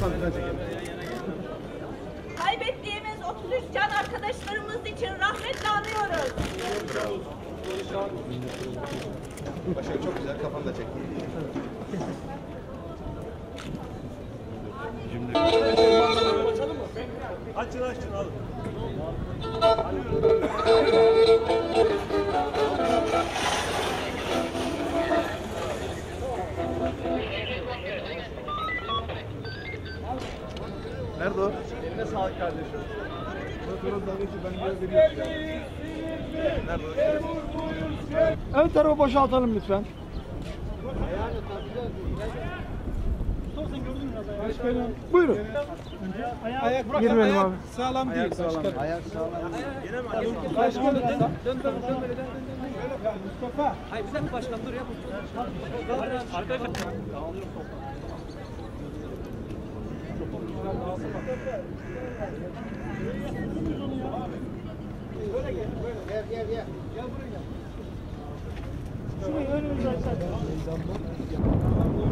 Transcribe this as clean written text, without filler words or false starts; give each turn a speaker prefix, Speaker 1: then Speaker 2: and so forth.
Speaker 1: Kaybettiğimiz 33 can arkadaşlarımız için rahmetle anıyoruz.
Speaker 2: Bravo. Başak çok güzel, kafanı da çek.
Speaker 3: Açın al.
Speaker 2: Nerede o?
Speaker 3: Eline sağlık kardeşim.
Speaker 2: Nerede o?
Speaker 4: Ön tarafı boşaltalım lütfen. Buyurun.
Speaker 5: Ayak bırak.
Speaker 4: Girmeyelim abi.
Speaker 5: Sağlam değil. Başkanım.
Speaker 2: Ayak sağlam.
Speaker 5: Başkanım dön Mustafa.
Speaker 3: Hayır bir dakika başkan dur ya. Arkadaşlar.
Speaker 5: Gel.
Speaker 4: Şurayı önümüzden